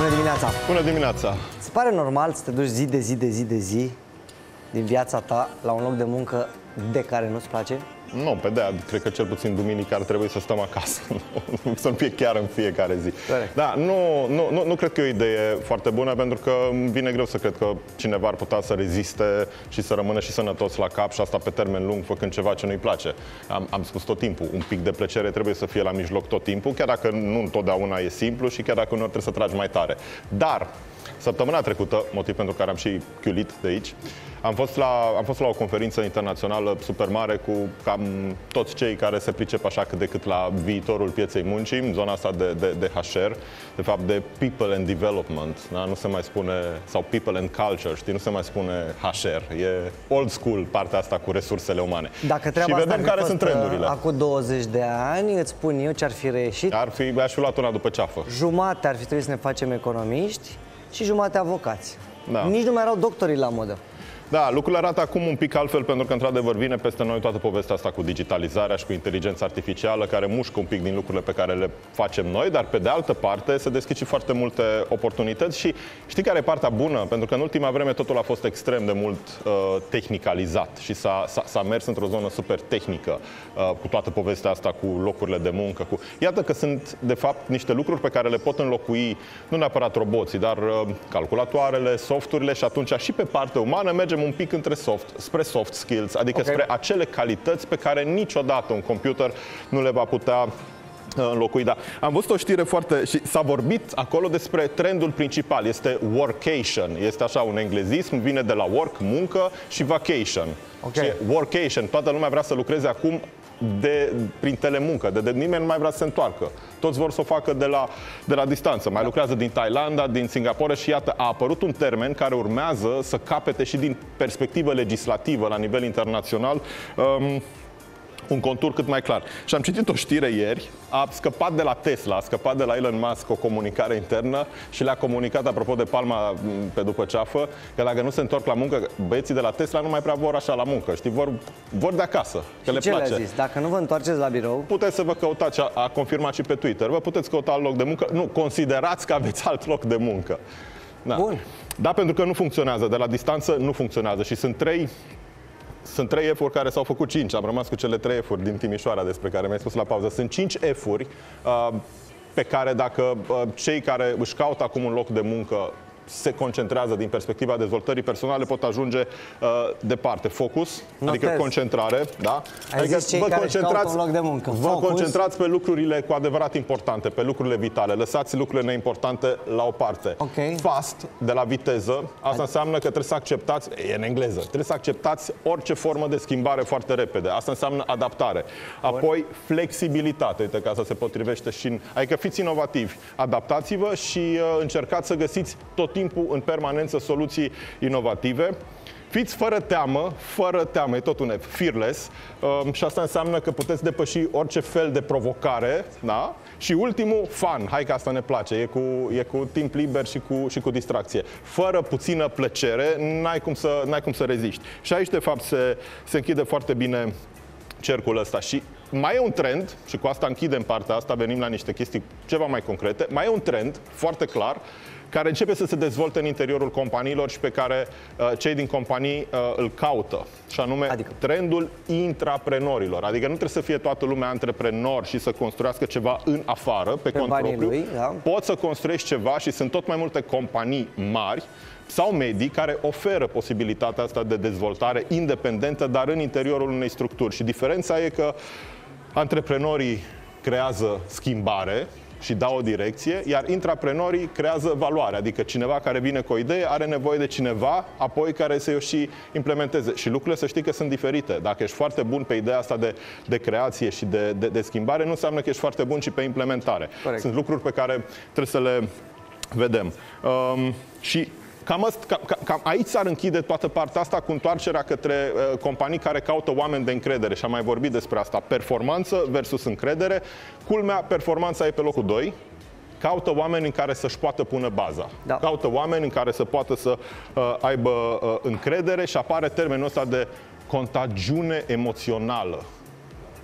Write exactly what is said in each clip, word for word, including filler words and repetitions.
Bună dimineața! Bună dimineața! Îți pare normal să te duci zi de zi de zi de zi din viața ta la un loc de muncă de care nu-ți place? Nu, pe de-aia, cred că cel puțin duminică ar trebui să stăm acasă, să nu fie chiar în fiecare zi. Corect. Da, nu, nu, nu, nu cred că e o idee foarte bună, pentru că îmi vine greu să cred că cineva ar putea să reziste și să rămână și sănătos la cap și asta pe termen lung, făcând ceva ce nu-i place. Am, am spus tot timpul, un pic de plăcere trebuie să fie la mijloc tot timpul, chiar dacă nu întotdeauna e simplu și chiar dacă uneori trebuie să tragi mai tare. Dar, săptămâna trecută, motiv pentru care am și chiulit de aici, Am fost, la, am fost la o conferință internațională super mare cu cam toți cei care se pricep așa cât de cât la viitorul pieței muncii, în zona asta de, de, de H R, de fapt de People and Development, da? Nu se mai spune, sau People and Culture, știi? Nu se mai spune H R, e old school partea asta cu resursele umane. Dacă treaba și vedem asta care sunt trendurile. Acum douăzeci de ani, îți spun eu ce ar fi reieșit. Ar fi, aș fi luat una după ceafă. Jumate ar fi trebuit să ne facem economiști și jumate avocați. Da. Nici nu mai erau doctorii la modă. Da, lucrurile arată acum un pic altfel, pentru că într-adevăr vine peste noi toată povestea asta cu digitalizarea și cu inteligența artificială, care mușcă un pic din lucrurile pe care le facem noi, dar pe de altă parte se deschid și foarte multe oportunități. Și știi care e partea bună? Pentru că în ultima vreme totul a fost extrem de mult uh, tehnicalizat și s-a mers într-o zonă super tehnică uh, cu toată povestea asta cu locurile de muncă. Cu... Iată că sunt de fapt niște lucruri pe care le pot înlocui nu neapărat roboții, dar uh, calculatoarele, softurile, și atunci și pe partea umană mergem un pic între soft, spre soft skills, adică okay. spre acele calități pe care niciodată un computer nu le va putea înlocui. Da. Am văzut o știre foarte... și s-a vorbit acolo despre trendul principal. Este workation. Este așa un englezism, vine de la work, muncă, și vacation. Okay. Și workation. Toată lumea vrea să lucreze acum de, prin telemuncă, de, de nimeni nu mai vrea să se întoarcă. Toți vor să o facă de la, de la distanță. Mai da. lucrează din Thailanda, din Singapore și iată, a apărut un termen care urmează să capete și din perspectivă legislativă la nivel internațional um, un contur cât mai clar. Și am citit o știre ieri, a scăpat de la Tesla, a scăpat de la Elon Musk o comunicare internă și le-a comunicat, apropo de palma pe după ceafă, că dacă nu se întorc la muncă, băieții de la Tesla nu mai prea vor așa la muncă, știi, vor, vor de acasă, că și le ce place. le-a zis? Dacă nu vă întoarceți la birou... Puteți să vă căutați, a, a confirmat și pe Twitter, vă puteți căuta alt loc de muncă, nu, considerați că aveți alt loc de muncă. Da. Bun. Da, pentru că nu funcționează, de la distanță nu funcționează și sunt trei Sunt trei F-uri care s-au făcut cinci. Am rămas cu cele trei F-uri din Timișoara despre care mi-ai spus la pauză. Sunt cinci F-uri uh, pe care dacă uh, cei care își caută acum un loc de muncă se concentrează din perspectiva dezvoltării personale, pot ajunge uh, departe. Focus, Notez. adică concentrare, da? Ai adică zis cei vă care concentrați, un loc de muncă. vă Focus. concentrați pe lucrurile cu adevărat importante, pe lucrurile vitale. Lăsați lucrurile neimportante la o parte. Okay. Fast, de la viteză, asta înseamnă că trebuie să acceptați, e în engleză, trebuie să acceptați orice formă de schimbare foarte repede. Asta înseamnă adaptare. Apoi flexibilitate, uite că asta se potrivește și în... Adică fiți inovativi, adaptați-vă și uh, încercați să găsiți tot timpul în permanență soluții inovative. Fiți fără teamă, fără teamă, e tot un F, fearless, um, și asta înseamnă că puteți depăși orice fel de provocare, da? Și ultimul, fun, hai că asta ne place, e cu, e cu timp liber și cu, și cu distracție. Fără puțină plăcere, n-ai cum să, n-ai cum să reziști. Și aici, de fapt, se, se închide foarte bine cercul ăsta. Și mai e un trend, și cu asta închidem partea asta, venim la niște chestii ceva mai concrete, mai e un trend foarte clar, care începe să se dezvolte în interiorul companiilor și pe care uh, cei din companii uh, îl caută. Și anume adică? trendul intraprenorilor. Adică nu trebuie să fie toată lumea antreprenor și să construiască ceva în afară, pe, pe cont propriu. Lui, da? Poți să construiești ceva și sunt tot mai multe companii mari sau medii care oferă posibilitatea asta de dezvoltare independentă, dar în interiorul unei structuri. Și diferența e că antreprenorii creează schimbare și dau o direcție, iar intraprenorii creează valoare, adică cineva care vine cu o idee are nevoie de cineva apoi care să o și implementeze. Și lucrurile, să știi că sunt diferite. Dacă ești foarte bun pe ideea asta de, de creație și de, de, de schimbare, nu înseamnă că ești foarte bun și pe implementare. Corect. Sunt lucruri pe care trebuie să le vedem. Um, și Cam, cam, cam aici s-ar închide toată partea asta cu întoarcerea către uh, companii care caută oameni de încredere. Și am mai vorbit despre asta. Performanță versus încredere. Culmea, performanța e pe locul doi. Caută oameni în care să-și poată pune baza. Da. Caută oameni în care să poată să uh, aibă uh, încredere și apare termenul ăsta de contagiune emoțională.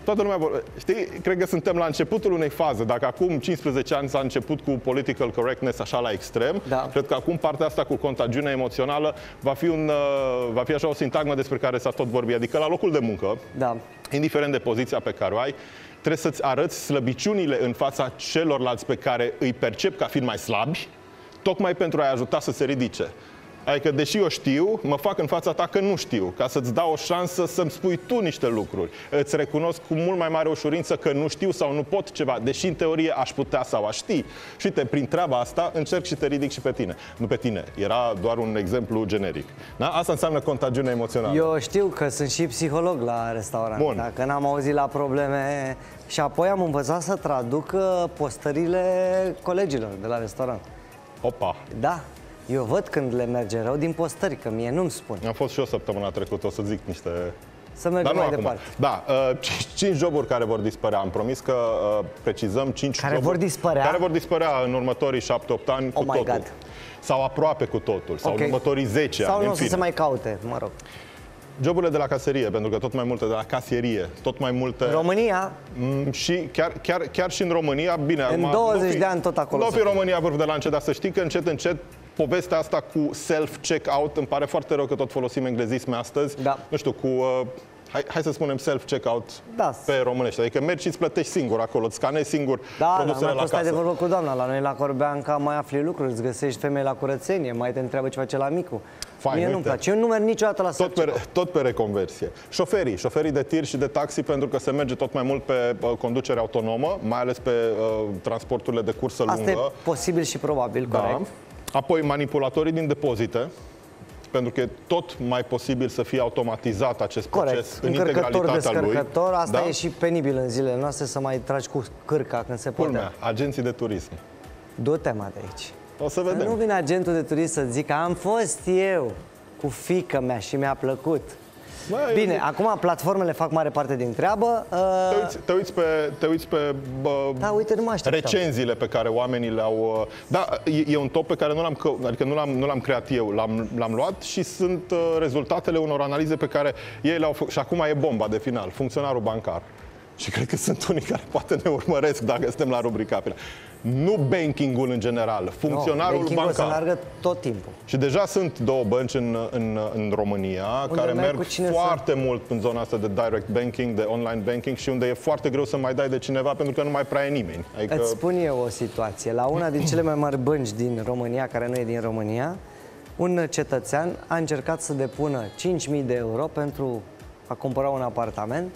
toată lumea vor... Știi, cred că suntem la începutul unei faze. Dacă acum cincisprezece ani s-a început cu political correctness așa la extrem, da. cred că acum partea asta cu contagiunea emoțională va fi, un, va fi așa o sintagmă despre care s-a tot vorbit. Adică la locul de muncă, da. indiferent de poziția pe care o ai, trebuie să-ți arăți slăbiciunile în fața celorlalți pe care îi percep ca fiind mai slabi, tocmai pentru a-i ajuta să se ridice. Adică, deși eu știu, mă fac în fața ta că nu știu, ca să-ți dau o șansă să-mi spui tu niște lucruri. Îți recunosc cu mult mai mare ușurință că nu știu sau nu pot ceva, deși în teorie aș putea sau aș ști. Și uite, prin treaba asta încerc și te ridic și pe tine. Nu pe tine, era doar un exemplu generic. Da? Asta înseamnă contagiune emoțională. Eu știu că sunt și psiholog la restaurant. Bun. Dacă n-am auzit la probleme... Și apoi am învățat să traduc postările colegilor de la restaurant. Opa! Da. Eu văd când le merge rău din postări, că mie nu-mi spun. Am fost și eu săptămâna trecută, o să zic niște... Să mergem mai acum. departe. Da, cinci joburi care vor dispărea. Am promis că uh, precizăm cinci care joburi vor dispărea? care vor dispărea în următorii șapte opt ani cu Oh my totul. God. Sau aproape cu totul, sau Okay. în următorii zece sau ani. nu în o să fine. se mai caute, mă rog. Joburile de la caserie, pentru că tot mai multe de la casierie, tot mai multe... În România? Și chiar, chiar, chiar și în România, bine... În acum, douăzeci nu fi, de ani tot acolo. Nu fi România vârf de lance, dar să știi că încet, încet povestea asta cu self-checkout, îmi pare foarte rău că tot folosim englezisme astăzi, da. nu știu, cu... Uh, Hai, hai să spunem self-checkout da. pe românește. Adică mergi și îți plătești singur acolo, îți scanezi singur da, produsele da, la casă. de vorbă cu doamna. La noi la Corbeanca mai afli lucruri, îți găsești femei la curățenie, mai te întreabă ce face la micu. Fain, Mie nu-mi place. Eu nu merg niciodată la tot pe, tot pe reconversie. Șoferii, șoferii de tir și de taxi, pentru că se merge tot mai mult pe uh, conducere autonomă, mai ales pe uh, transporturile de cursă lungă. Asta e posibil și probabil, da. corect. Apoi manipulatorii din depozite, pentru că e tot mai posibil să fie automatizat acest corect. proces în integralitatea lui. Descărcător, asta da? e și penibil în zilele noastre, să mai tragi cu cârca când se poate. Culmea, agenții de turism. Du-te, mă, de aici. O să vedem. Nu vine agentul de turism să zică am fost eu cu fiica mea și mi-a plăcut. Bă, bine, zic... acum platformele fac mare parte din treabă. Uh... Te uiți, te uiți pe, te uiți pe bă, da, uite, nu mă așteptam. recenziile pe care oamenii le-au... Da, e, e un top pe care nu l-am, adică nu l-am, nu l-am creat eu, l-am, l-am luat și sunt uh, rezultatele unor analize pe care ei le-au făcut. Și acum e bomba de final, funcționarul bancar. Și cred că sunt unii care poate ne urmăresc dacă suntem la rubrica finală. Nu banking-ul în general, funcționarul no, bancar. Să meargă tot timpul. Și deja sunt două bănci în, în, în România unde care merg foarte să... mult în zona asta de direct banking, de online banking și unde e foarte greu să mai dai de cineva pentru că nu mai prea e nimeni. Adică... Îți spun eu o situație. La una din cele mai mari bănci din România, care nu e din România, un cetățean a încercat să depună cinci mii de euro pentru a cumpăra un apartament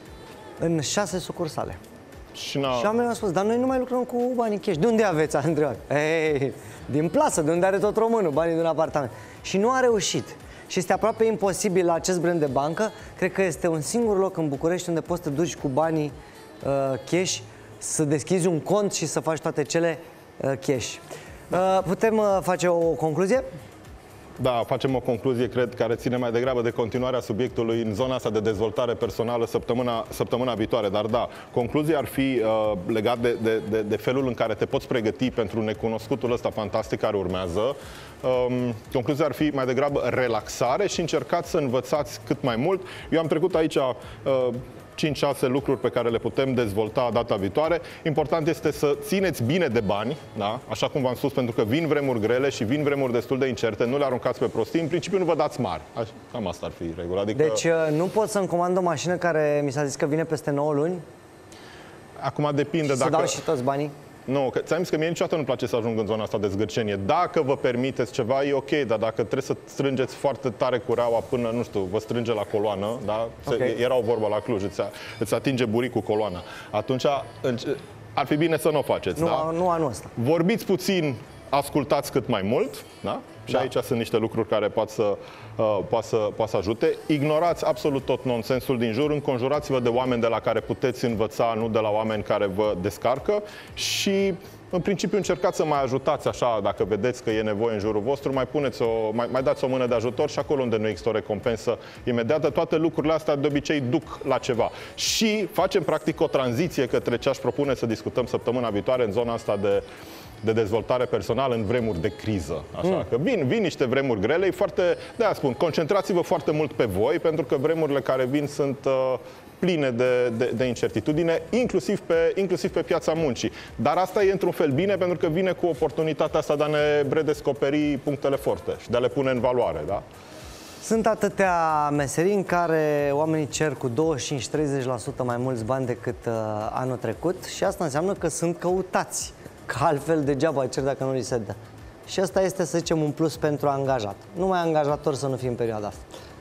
în șase sucursale. Și, și oamenii au spus, dar noi nu mai lucrăm cu banii cash. De unde aveți, a întrebat? Ei, din plasă, de unde are tot românul banii din apartament. Și nu a reușit. Și este aproape imposibil la acest brand de bancă. Cred că este un singur loc în București unde poți să te duci cu banii uh, cash, să deschizi un cont și să faci toate cele uh, cash. Uh, putem uh, face o concluzie? Da, facem o concluzie, cred, care ține mai degrabă de continuarea subiectului în zona asta de dezvoltare personală săptămâna, săptămâna viitoare. Dar da, concluzia ar fi uh, legat de, de, de, de felul în care te poți pregăti pentru necunoscutul ăsta fantastic care urmează. Um, concluzia ar fi mai degrabă relaxare și încercați să învățați cât mai mult. Eu am trecut aici... Uh, cinci șase lucruri pe care le putem dezvolta data viitoare. Important este să țineți bine de bani, da? Așa cum v-am spus, pentru că vin vremuri grele și vin vremuri destul de incerte, nu le aruncați pe prostii, în principiu nu vă dați mari. Cam asta ar fi regula. Adică... Deci nu pot să-mi comand o mașină care mi s-a zis că vine peste nouă luni? Acum depinde și dacă... să dau și toți banii? Nu, că ți-am zis că mie niciodată nu-mi place să ajung în zona asta de zgârcenie. Dacă vă permiteți ceva, e ok, dar dacă trebuie să strângeți foarte tare cureaua până, nu știu, vă strânge la coloană, da? Okay. Era o vorbă la Cluj, îți, îți atinge buricul coloana. Atunci ar fi bine să nu o faceți, nu, da? Nu anul ăsta. Vorbiți puțin, ascultați cât mai mult, da? Și da. Aici sunt niște lucruri care pot să, uh, poate să, poate să ajute. Ignorați absolut tot nonsensul din jur, înconjurați-vă de oameni de la care puteți învăța, nu de la oameni care vă descarcă și, în principiu, încercați să mai ajutați așa, dacă vedeți că e nevoie în jurul vostru, mai, puneți o, mai, mai dați o mână de ajutor și acolo unde nu există o recompensă imediată. Toate lucrurile astea de obicei duc la ceva. Și facem, practic, o tranziție către ce aș propune să discutăm săptămâna viitoare în zona asta de de dezvoltare personală în vremuri de criză. Așa mm. că vin, vin niște vremuri grele, e foarte, de-aia spun, concentrați-vă foarte mult pe voi, pentru că vremurile care vin sunt uh, pline de, de, de incertitudine, inclusiv pe, inclusiv pe piața muncii. Dar asta e într-un fel bine, pentru că vine cu oportunitatea asta de a ne redescoperi punctele forte și de a le pune în valoare, da? Sunt atâtea meserii în care oamenii cer cu douăzeci și cinci treizeci la sută mai mulți bani decât uh, anul trecut și asta înseamnă că sunt căutați, că altfel degeaba cer dacă nu li se dă. Și asta este, să zicem, un plus pentru angajat. Numai angajator să nu fie în perioada asta.